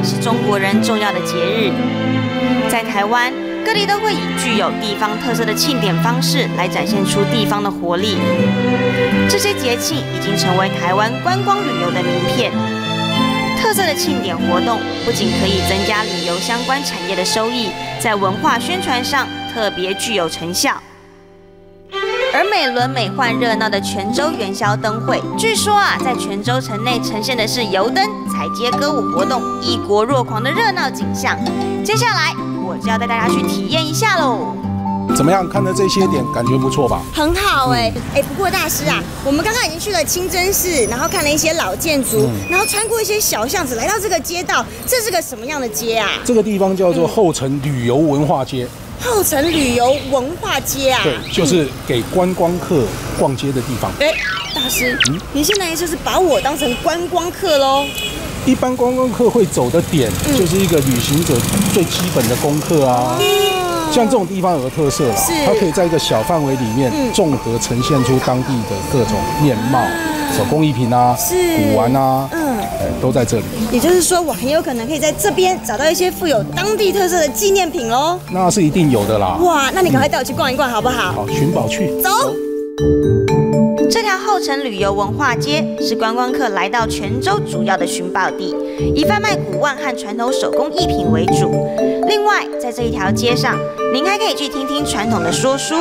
是中国人重要的节日。在台湾，各地都会以具有地方特色的庆典方式来展现出地方的活力。这些节庆已经成为台湾观光旅游的名片。特色的庆典活动不仅可以增加旅游相关产业的收益，在文化宣传上特别具有成效。而美轮美奂热闹的泉州元宵灯会，据说在泉州城内呈现的是油灯、踩街、歌舞活动，异国若狂的热闹景象。接下来我就要带大家去体验一下喽。 怎么样？看的这些点感觉不错吧？ 很好不过大师啊，我们刚刚已经去了清真寺，然后看了一些老建筑，然后穿过一些小巷子，来到这个街道，这是个什么样的街啊？ 这个地方叫做后城旅游文化街。 后城旅游文化街啊？ 对，就是给观光客逛街的地方。 大师，你现在就是把我当成观光客喽？ 一般观光客会走的点，就是一个旅行者最基本的功课啊。像这种地方有个特色啦，它可以在一个小范围里面综合呈现出当地的各种面貌，手工艺品啊，古玩啊，都在这里。 也就是说，我很有可能可以在这边找到一些富有当地特色的纪念品喽。 那是一定有的啦。 哇，那你赶快带我去逛一逛好不好？ 好，寻宝去。 走。 这条后城旅游文化街是观光客来到泉州主要的寻宝地，以贩卖古玩和传统手工艺品为主。另外，在这一条街上，您还可以去听听传统的说书，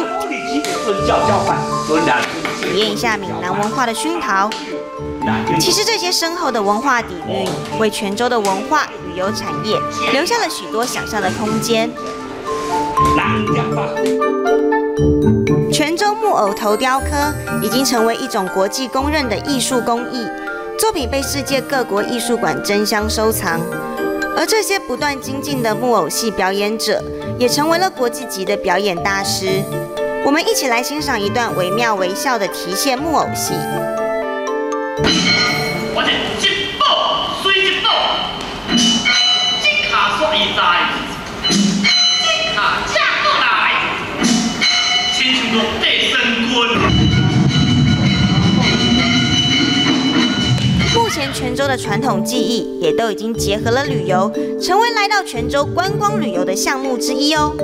体验一下闽南文化的熏陶。其实这些深厚的文化底蕴，为泉州的文化旅游产业留下了许多想象的空间。泉州木偶头雕刻已经成为一种国际公认的艺术工艺，作品被世界各国艺术馆争相收藏。而这些不断精进的木偶戏表演者，也成为了国际级的表演大师。我们一起来欣赏一段惟妙惟肖的提线木偶戏。 我这一步随一步，一卡刷一在，一卡架过来，亲像落地生棍。 目前泉州的传统技艺也都已经结合了旅游，成为来到泉州观光旅游的项目之一哦。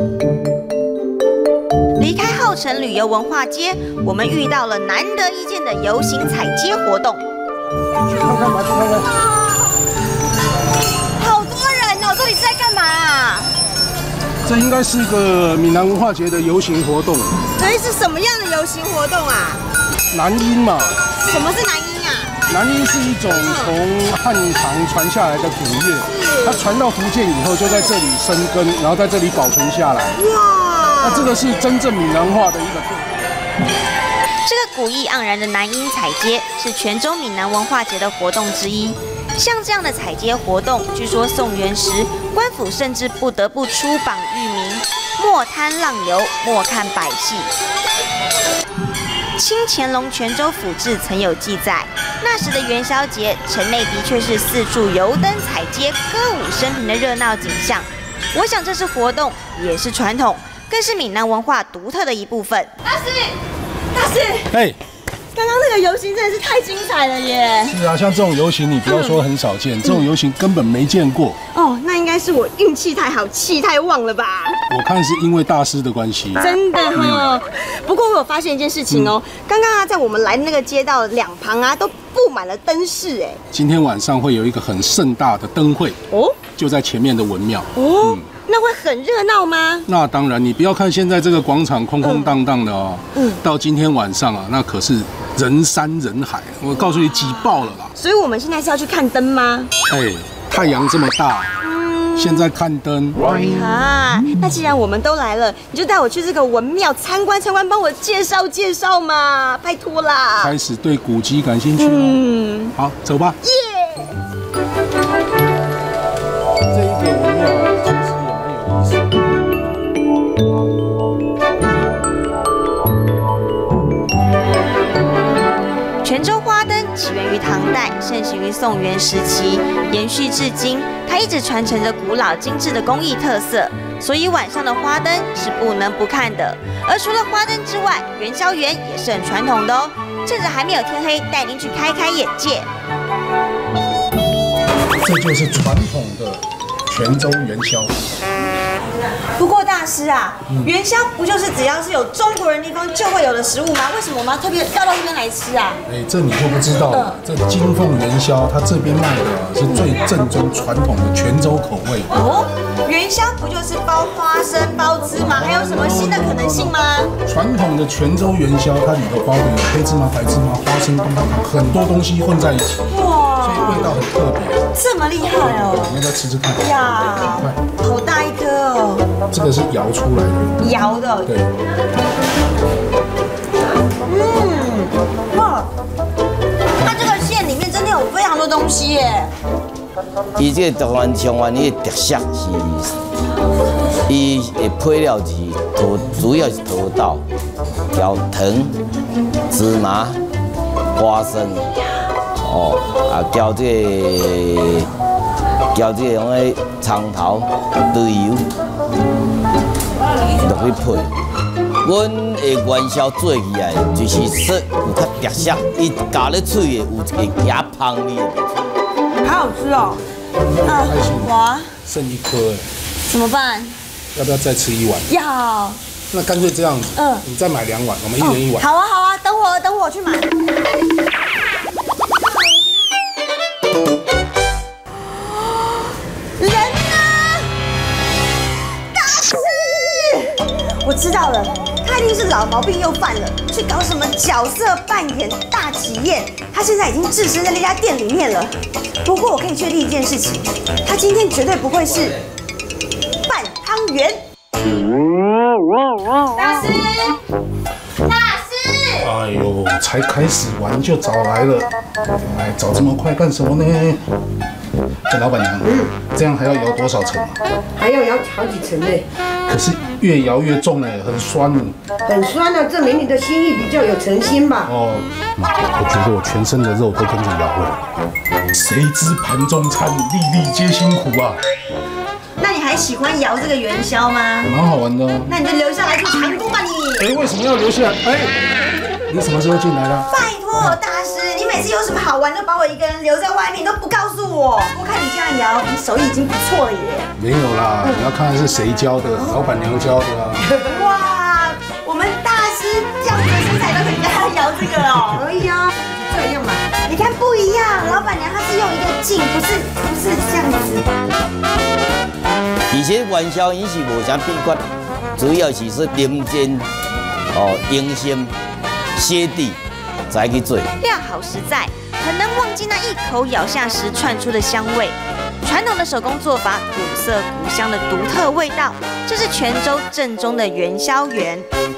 离开后城旅游文化街，我们遇到了难得一见的游行踩街活动。 去看看吧，去看看。 好多人哦，这里是在干嘛啊？ 这应该是一个闽南文化节的游行活动。 所以是什么样的游行活动啊？ 南音嘛。 什么是南音啊？ 南音是一种从汉唐传下来的古乐，它传到福建以后就在这里生根，然后在这里保存下来。哇！那这个是真正闽南话的一个特色。 这个古意盎然的南音踩街是泉州闽南文化节的活动之一。像这样的踩街活动，据说宋元时官府甚至不得不出榜谕明：莫贪浪游，莫看百戏。清乾隆泉州府志曾有记载，那时的元宵节，城内的确是四处油灯踩街、歌舞升平的热闹景象。我想这是活动，也是传统，更是闽南文化独特的一部分。 大师，刚刚那个游行真的是太精彩了耶！ 是啊，像这种游行，你不要说很少见，这种游行根本没见过。 哦，那应该是我运气太好，气太旺了吧？ 我看是因为大师的关系。 真的哦。不过我有发现一件事情哦，刚刚在我们来的那个街道两旁都布满了灯饰哎。 今天晚上会有一个很盛大的灯会哦，就在前面的文庙哦。 那会很热闹吗？ 那当然，你不要看现在这个广场空空荡荡的哦，到今天晚上啊，那可是人山人海，我告诉你挤爆了啦。 所以我们现在是要去看灯吗？ 太阳这么大，现在看灯啊。那既然我们都来了，你就带我去这个文庙参观，帮我介绍嘛，拜托啦。 开始对古迹感兴趣了，好，走吧。 耶！ 这一个文庙其实也蛮有意思的。 泉州花灯起源于唐代，盛行于宋元时期，延续至今。它一直传承着古老精致的工艺特色，所以晚上的花灯是不能不看的。而除了花灯之外，元宵园也是很传统的哦。趁着还没有天黑，带您去开开眼界。 这就是传统的泉州元宵。 不过大师啊，元宵不就是只要是有中国人地方就会有的食物吗？为什么我们要特别要到这边来吃啊？ 哎，这你就不知道了。这金凤元宵，它这边卖的是最正宗传统的泉州口味。 哦，元宵不就是包花生、包芝麻，还有什么新的可能性吗？ 传统的泉州元宵，它里头包的有黑芝麻、白芝麻、花生、很多东西混在一起， 哇， 所以味道很特别。 这么厉害哦！ 你要不要吃吃看？ 呀，好大一颗哦！ 这个是摇出来的， 摇的。 对。 哇，它这个馅里面真的有非常多东西耶。 伊这个台湾香湾伊的特色是，伊的配料是主要是土豆、调糖、芝麻、花生，调这种个葱头、猪油落去配。阮的元宵做起来就是说有较特色，伊咬咧嘴的有一个牙香味的。 好好吃哦！哇， 剩一颗哎， 怎么办？ 要不要再吃一碗？ 要。 那干脆这样子，你再买2碗，我们一人1碗。 好啊，好啊，等我去买。人呢？大师，我知道了，他一定是老毛病又犯了，去搞什么角色扮演大体验。他现在已经置身在那家店里面了。不过我可以确定一件事情，他今天绝对不会是拌汤圆。大师，大师！ 哎呦，才开始玩就早来了，哎，早这么快干什么呢？这老板娘，这样还要摇多少层啊？ 还要摇好几层呢。 可是越摇越重哎，很酸呢。 很酸啊，证明你的心意比较有诚心吧？ 哦，我觉得我全身的肉都跟着摇了。谁知盘中餐，粒粒皆辛苦啊！ 那你还喜欢摇这个元宵吗？ 蛮好玩的。 那你就留下来做长工吧你。 哎，为什么要留下来？哎，你什么时候进来的？ 拜托大师，你每次有什么好玩都把我一个人留在外面，都不告诉我。我看你这样摇，你手艺已经不错了耶。 没有啦，你要看看是谁教的，老板娘教的啊。 哇，我们大师这样子的身材都可以跟他摇这个哦。 可以啊，这样嘛。 你看不一样，老板娘她是用一个劲，不是这样子。 而且元宵伊是无啥秘诀，主要是说零件、用心、鞋底才去做。 料好实在，很能忘记那一口咬下时窜出的香味。传统的手工做法，古色古香的独特味道，这是泉州正宗的元宵园。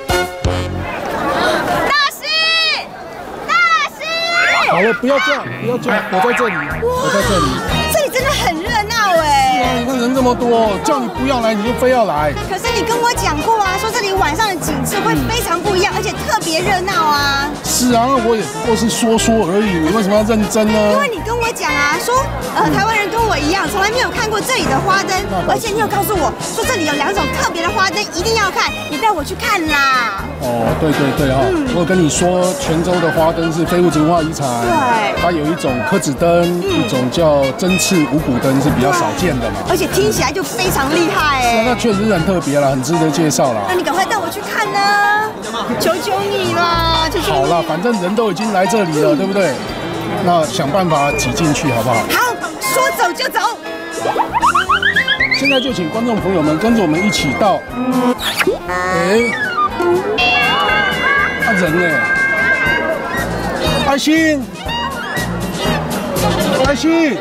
好了，不要叫，不要叫，我在这里，我在这里。 这里真的很热闹哎！ 是啊，你看人这么多，叫你不要来，你就非要来。 可是你跟我讲过啊，说这里晚上的景致会非常不一样，而且特别热闹啊。 是啊，我也不过是说说而已，你为什么要认真呢？ 因为你跟我讲啊，说台湾人跟我一样，从来没有看过这里的花灯，而且你有告诉我说这里有2种特别的花灯，一定要看，你带我去看啦。 哦，对哦，我有跟你说，泉州的花灯是非物质文化遗产。 对， 它有一种柯子灯，一种叫针刺五谷灯，是比较少见的嘛。 而且听起来就非常厉害哎。 是啊，那确实是很特别啦，很值得介绍啦。 那你赶快带我去看呢，求求你啦，求求你。 好啦，反正人都已经来这里了，对不对？那想办法挤进去好不好？ 好，说走就走。 现在就请观众朋友们跟着我们一起到。人呢？爱心，爱心。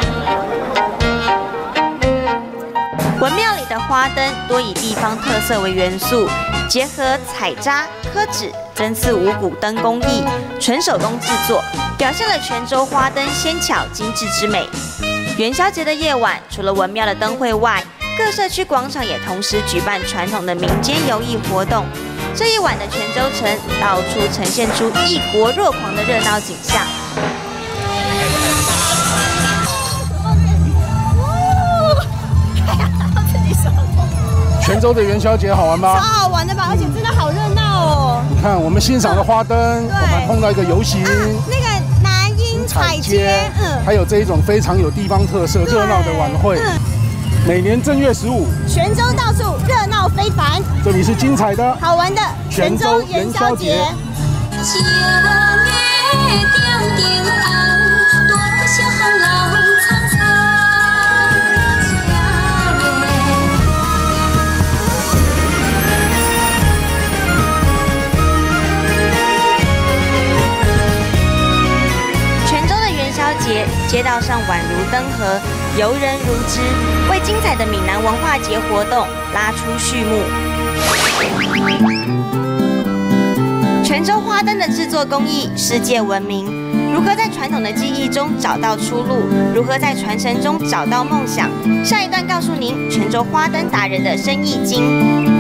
文庙里的花灯多以地方特色为元素，结合彩扎、刻纸、针刺五谷灯工艺，纯手工制作，表现了泉州花灯纤巧精致之美。元宵节的夜晚，除了文庙的灯会外，各社区广场也同时举办传统的民间游艺活动。这一晚的泉州城，到处呈现出异国若狂的热闹景象。 泉州的元宵节好玩吗？ 超好玩的吧，而且真的好热闹哦。 你看，我们欣赏了花灯，我们碰到一个游行， 那个南音彩街，还有这一种非常有地方特色、热闹的晚会。每年正月15， 泉州到处热闹非凡。 这里是精彩的、 好玩的泉州元宵节。 街道上宛如灯河，游人如织，为精彩的闽南文化节活动拉出序幕。泉州花灯的制作工艺世界闻名，如何在传统的技艺中找到出路？如何在传承中找到梦想？下一段告诉您泉州花灯达人的生意经。